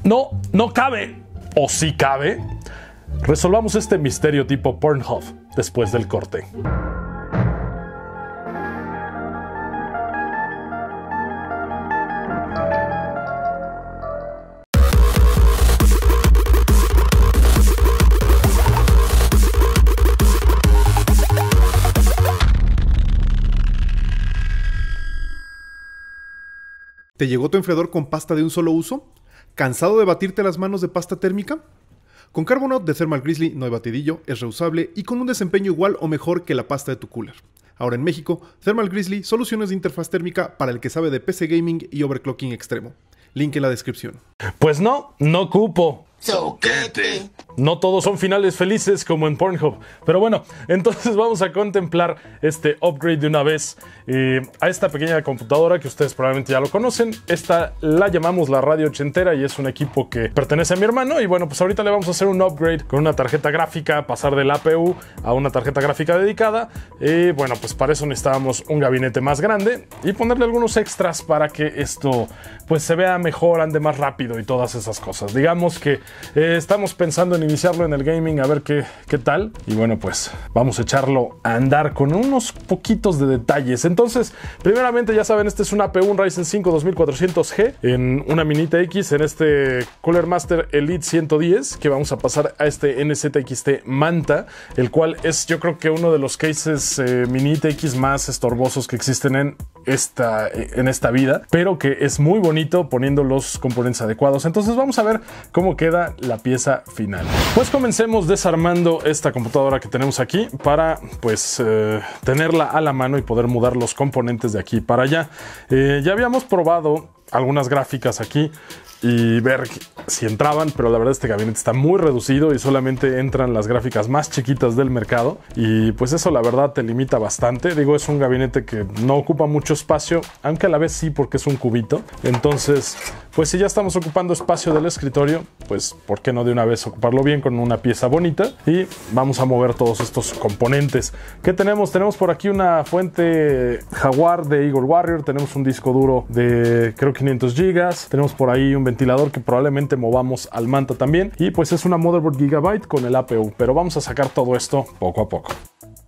no cabe. ¿O sí cabe? Resolvamos este misterio tipo Pornhub después del corte. ¿Te llegó tu enfriador con pasta de un solo uso? ¿Cansado de batirte las manos de pasta térmica? Con Carbonaut de Thermal Grizzly no hay batidillo, es reusable y con un desempeño igual o mejor que la pasta de tu cooler. Ahora en México, Thermal Grizzly, soluciones de interfaz térmica para el que sabe de PC gaming y overclocking extremo. Link en la descripción. Pues no cupo. Soquete. No todos son finales felices como en Pornhub. Pero bueno, entonces vamos a contemplar este upgrade de una vez a esta pequeña computadora que ustedes probablemente ya lo conocen. Esta la llamamos la Radio Ochentera y es un equipo que pertenece a mi hermano. Y bueno, pues ahorita le vamos a hacer un upgrade con una tarjeta gráfica, pasar del APU a una tarjeta gráfica dedicada. Y bueno, pues para eso necesitábamos un gabinete más grande y ponerle algunos extras para que esto pues se vea mejor, ande más rápido y todas esas cosas. Digamos que estamos pensando en iniciarlo en el gaming a ver qué tal. Y bueno, pues vamos a echarlo a andar con unos poquitos de detalles. Entonces, primeramente ya saben, este es un APU, un Ryzen 5 2400G en una Mini TX en este Cooler Master Elite 110 que vamos a pasar a este NZXT Manta, el cual es yo creo que uno de los cases Mini TX más estorbosos que existen en esta vida, pero que es muy bonito poniendo los componentes adecuados. Entonces vamos a ver cómo queda la pieza final. Pues comencemos desarmando esta computadora que tenemos aquí para pues tenerla a la mano y poder mudar los componentes de aquí para allá. Ya habíamos probado algunas gráficas aquí y ver si entraban, pero la verdad este gabinete está muy reducido y solamente entran las gráficas más chiquitas del mercado y pues eso la verdad te limita bastante. Digo, es un gabinete que no ocupa mucho espacio, aunque a la vez sí, porque es un cubito. Entonces pues si ya estamos ocupando espacio del escritorio, pues por qué no de una vez ocuparlo bien con una pieza bonita. Y vamos a mover todos estos componentes que tenemos. Tenemos por aquí una fuente Jaguar de Eagle Warrior, tenemos un disco duro de creo 500 GB, tenemos por ahí un ventilador que probablemente movamos al Manta también, y pues es una motherboard Gigabyte con el APU, pero vamos a sacar todo esto poco a poco.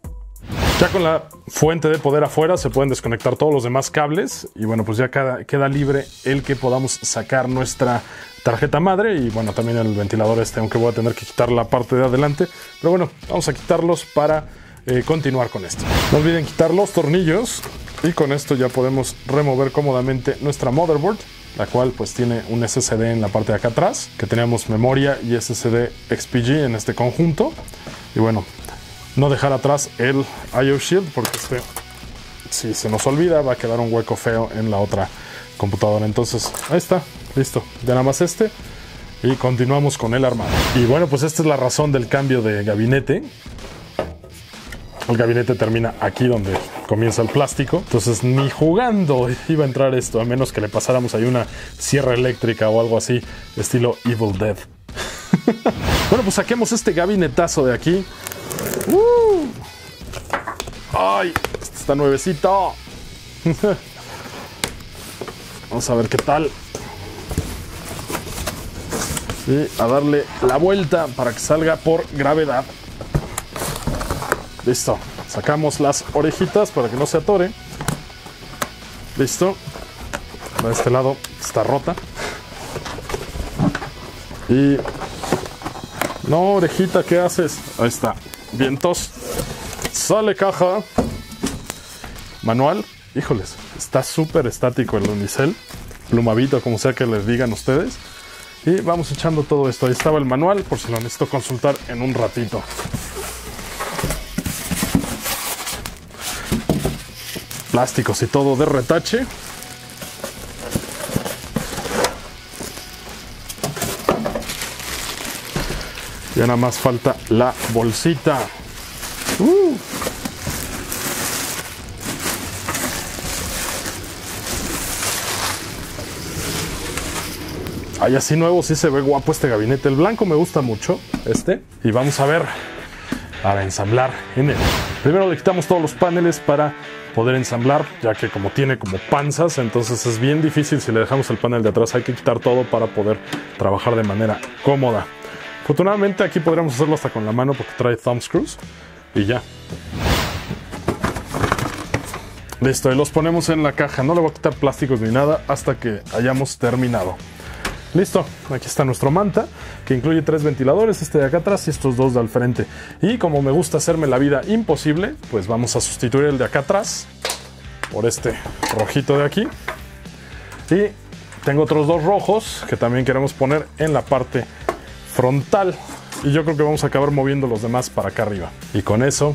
Ya con la fuente de poder afuera se pueden desconectar todos los demás cables y bueno, pues ya queda libre el que podamos sacar nuestra tarjeta madre y bueno, también el ventilador aunque voy a tener que quitar la parte de adelante, pero bueno, vamos a quitarlos para continuar con esto. No olviden quitar los tornillos y con esto ya podemos remover cómodamente nuestra motherboard, la cual pues tiene un SSD en la parte de acá atrás, que teníamos memoria y SSD XPG en este conjunto. Y bueno, no dejar atrás el IO Shield porque si se nos olvida va a quedar un hueco feo en la otra computadora. Entonces ahí está, listo, ya nada más y continuamos con el armado. Y bueno, pues esta es la razón del cambio de gabinete. El gabinete termina aquí donde comienza el plástico, entonces ni jugando iba a entrar esto, a menos que le pasáramos ahí una sierra eléctrica o algo así, estilo Evil Dead. Bueno, pues saquemos este gabinetazo de aquí. ¡Ay! Este está nuevecito. Vamos a ver qué tal. Y a darle la vuelta para que salga por gravedad. Listo, sacamos las orejitas para que no se atore. Listo. De este lado está rota. Y... no, orejita, ¿qué haces? Ahí está. Vientos. Sale caja. Manual. Híjoles, está súper estático el unicel. Plumavito, como sea que les digan ustedes. Y vamos echando todo esto. Ahí estaba el manual, por si lo necesito consultar en un ratito. Plásticos y todo de retache. Ya nada más falta la bolsita. Ay, así nuevo sí se ve guapo este gabinete. El blanco me gusta mucho, y vamos a ver para ensamblar en él. Primero le quitamos todos los paneles para poder ensamblar, ya que como tiene como panzas, entonces es bien difícil si le dejamos el panel de atrás. Hay que quitar todo para poder trabajar de manera cómoda. Afortunadamente aquí podríamos hacerlo hasta con la mano porque trae thumb screws y ya. Listo, y los ponemos en la caja. No le voy a quitar plásticos ni nada hasta que hayamos terminado. Listo, aquí está nuestro manta, que incluye 3 ventiladores, este de acá atrás y estos 2 de al frente. Y como me gusta hacerme la vida imposible, pues vamos a sustituir el de acá atrás por este rojito de aquí. Y tengo otros 2 rojos que también queremos poner en la parte frontal. Y yo creo que vamos a acabar moviendo los demás para acá arriba. Y con eso...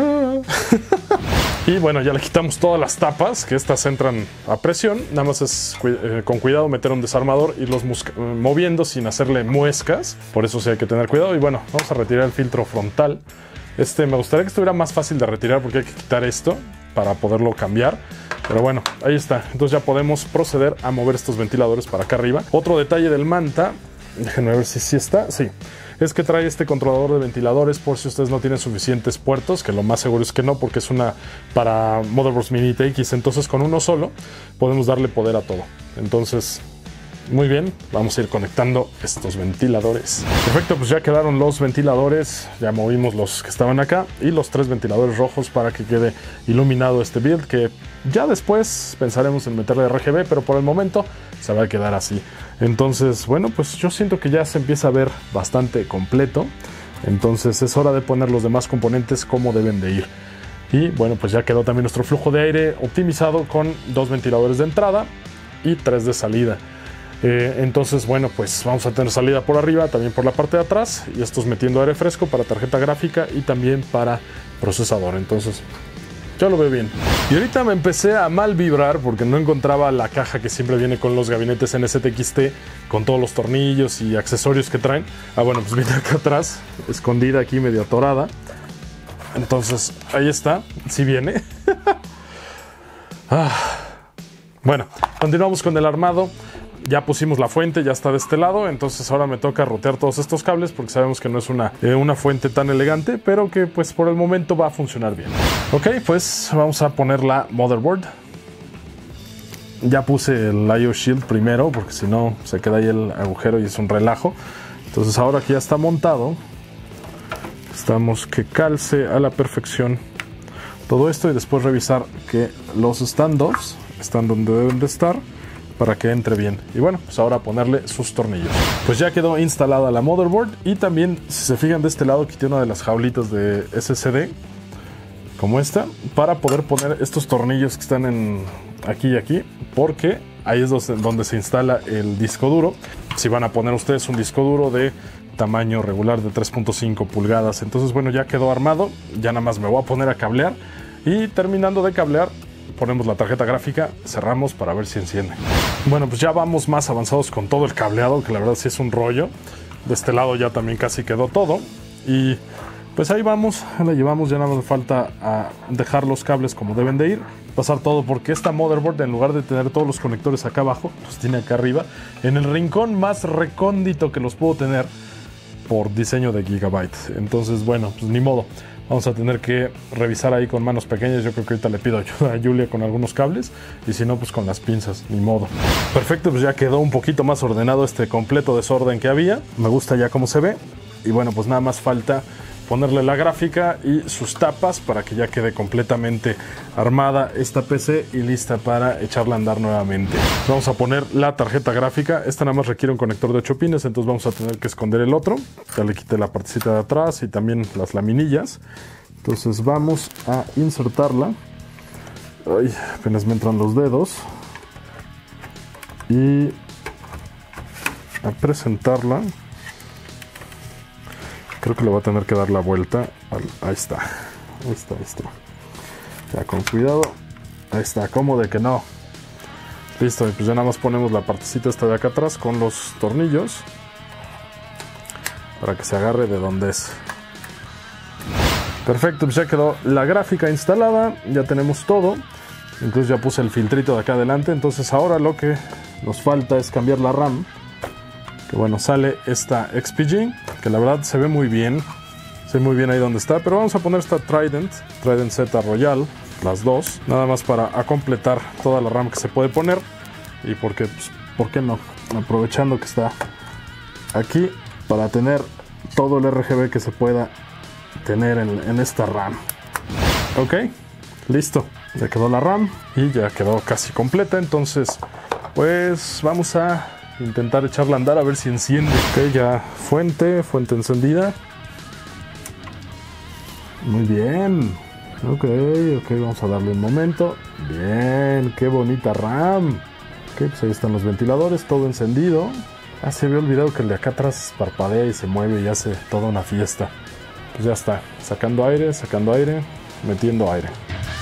Y bueno, ya le quitamos todas las tapas, que estas entran a presión. Nada más es con cuidado meter un desarmador y irlos moviendo sin hacerle muescas. Por eso sí hay que tener cuidado. Y bueno, vamos a retirar el filtro frontal. Me gustaría que estuviera más fácil de retirar porque hay que quitar esto para poderlo cambiar. Pero bueno, ahí está. Entonces ya podemos proceder a mover estos ventiladores para acá arriba. Otro detalle del manta, déjenme ver si sí está. Sí. Es que trae este controlador de ventiladores por si ustedes no tienen suficientes puertos, que lo más seguro es que no, porque es una para motherboards mini TX. Entonces con uno solo podemos darle poder a todo. Entonces, muy bien, vamos a ir conectando estos ventiladores. Perfecto, pues ya quedaron los ventiladores, ya movimos los que estaban acá y los 3 ventiladores rojos para que quede iluminado este build, que ya después pensaremos en meterle RGB, pero por el momento se va a quedar así. Entonces, bueno, pues yo siento que ya se empieza a ver bastante completo. Entonces es hora de poner los demás componentes como deben de ir. Y bueno, pues ya quedó también nuestro flujo de aire optimizado con 2 ventiladores de entrada y 3 de salida. Entonces, bueno, pues vamos a tener salida por arriba, también por la parte de atrás. Y estos metiendo aire fresco para tarjeta gráfica y también para procesador. Entonces... yo lo veo bien. Y ahorita me empecé a mal vibrar porque no encontraba la caja que siempre viene con los gabinetes NZXT, con todos los tornillos y accesorios que traen. Ah, bueno, pues viene acá atrás, escondida aquí, medio atorada. Entonces, ahí está, sí viene. Bueno, continuamos con el armado. Ya pusimos la fuente, ya está de este lado, entonces ahora me toca rotear todos estos cables porque sabemos que no es una fuente tan elegante, pero que pues por el momento va a funcionar bien. Ok, pues vamos a poner la motherboard. Ya puse el IO Shield primero porque si no se queda ahí el agujero y es un relajo. Entonces ahora que ya está montado, estamos que calce a la perfección todo esto y después revisar que los standoffs están donde deben de estar, para que entre bien. Y bueno, pues ahora ponerle sus tornillos. Pues ya quedó instalada la motherboard y también, si se fijan de este lado, quité una de las jaulitas de SSD, como esta, para poder poner estos tornillos que están aquí y aquí, porque ahí es donde se instala el disco duro. Si van a poner ustedes un disco duro de tamaño regular de 3.5 pulgadas. Entonces, bueno, ya quedó armado. Ya nada más me voy a poner a cablear y terminando de cablear, ponemos la tarjeta gráfica, cerramos para ver si enciende. Bueno, pues ya vamos más avanzados con todo el cableado, que la verdad sí es un rollo. De este lado ya también casi quedó todo. Y pues ahí vamos, la llevamos, ya nada más falta a dejar los cables como deben de ir. Pasar todo porque esta motherboard, en lugar de tener todos los conectores acá abajo, los tiene acá arriba, en el rincón más recóndito que los puedo tener por diseño de Gigabyte. Entonces, bueno, pues ni modo. Vamos a tener que revisar ahí con manos pequeñas. Yo creo que ahorita le pido ayuda a Julia con algunos cables. Y si no, pues con las pinzas, ni modo. Perfecto, pues ya quedó un poquito más ordenado este completo desorden que había. Me gusta ya cómo se ve. Y bueno, pues nada más falta ponerle la gráfica y sus tapas para que ya quede completamente armada esta PC y lista para echarla a andar nuevamente. Vamos a poner la tarjeta gráfica. Esta nada más requiere un conector de 8 pines, entonces vamos a tener que esconder el otro. Ya le quité la partecita de atrás y también las laminillas. Entonces vamos a insertarla. Ay, apenas me entran los dedos. Y a presentarla. Creo que le voy a tener que dar la vuelta. Ahí está. Ahí está. Ya con cuidado. Ahí está. ¿Cómo de que no? Listo. Y pues ya nada más ponemos la partecita esta de acá atrás con los tornillos. Para que se agarre de donde es. Perfecto. Pues ya quedó la gráfica instalada. Ya tenemos todo. Incluso ya puse el filtrito de acá adelante. Entonces ahora lo que nos falta es cambiar la RAM. Que bueno, sale esta XPG, que la verdad se ve muy bien. Se ve muy bien ahí donde está. Pero vamos a poner esta Trident Z Royal, las dos, nada más para completar toda la RAM que se puede poner. Y porque, pues, ¿por qué no? Aprovechando que está aquí para tener todo el RGB que se pueda tener en esta RAM. Ok, listo. Ya quedó la RAM y ya quedó casi completa. Entonces, pues vamos a intentar echarla a andar a ver si enciende. Ok, ya fuente encendida. Muy bien. Ok, vamos a darle un momento. Bien, qué bonita RAM. Ok, pues ahí están los ventiladores, todo encendido. Ah, se había olvidado que el de acá atrás parpadea y se mueve y hace toda una fiesta. Pues ya está, sacando aire, metiendo aire.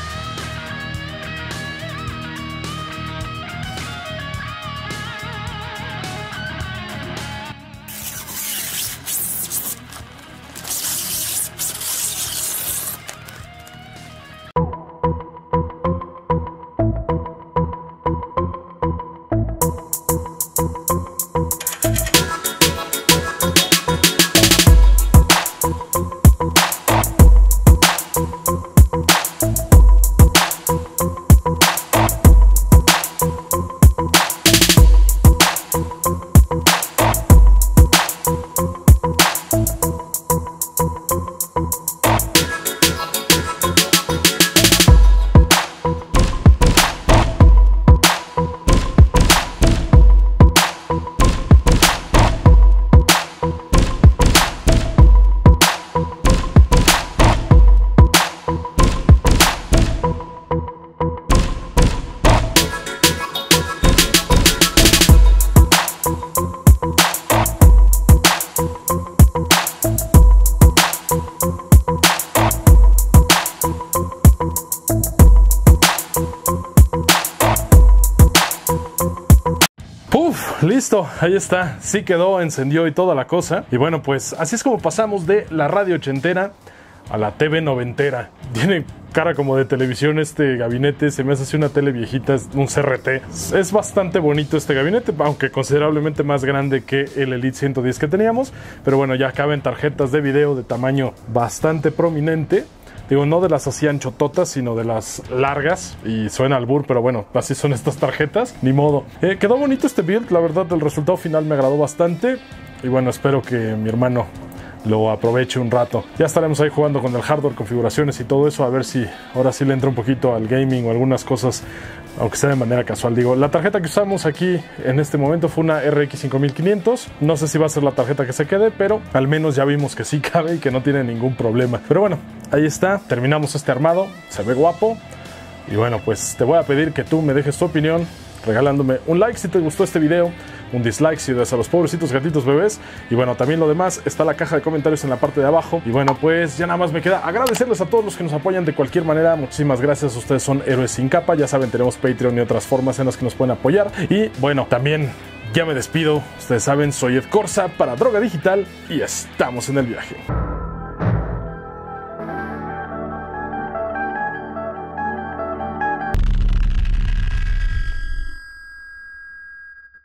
Listo, ahí está, sí quedó, encendió y toda la cosa. Y bueno, pues así es como pasamos de la radio ochentera a la TV noventera. Tiene cara como de televisión este gabinete, se me hace así una tele viejita, es un CRT. Es bastante bonito este gabinete, aunque considerablemente más grande que el Elite 110 que teníamos. Pero bueno, ya caben tarjetas de video de tamaño bastante prominente. Digo, no de las así anchototas, sino de las largas. Y suena albur, pero bueno, así son estas tarjetas. Ni modo. Quedó bonito este build, la verdad, el resultado final me agradó bastante. Y bueno, espero que mi hermano lo aproveche un rato. Ya estaremos ahí jugando con el hardware, configuraciones y todo eso. A ver si ahora sí le entra un poquito al gaming o algunas cosas, aunque sea de manera casual. Digo, la tarjeta que usamos aquí en este momento fue una RX 5500. No sé si va a ser la tarjeta que se quede, pero al menos ya vimos que sí cabe y que no tiene ningún problema. Pero bueno, ahí está, terminamos este armado, se ve guapo. Y bueno, pues te voy a pedir que tú me dejes tu opinión regalándome un like si te gustó este video, un dislike si odias a los pobrecitos gatitos bebés. Y bueno, también lo demás está la caja de comentarios en la parte de abajo. Y bueno, pues ya nada más me queda agradecerles a todos los que nos apoyan de cualquier manera. Muchísimas gracias, ustedes son héroes sin capa. Ya saben, tenemos Patreon y otras formas en las que nos pueden apoyar. Y bueno, también ya me despido. Ustedes saben, soy Ed Corsa para Droga Digital y estamos en el viaje.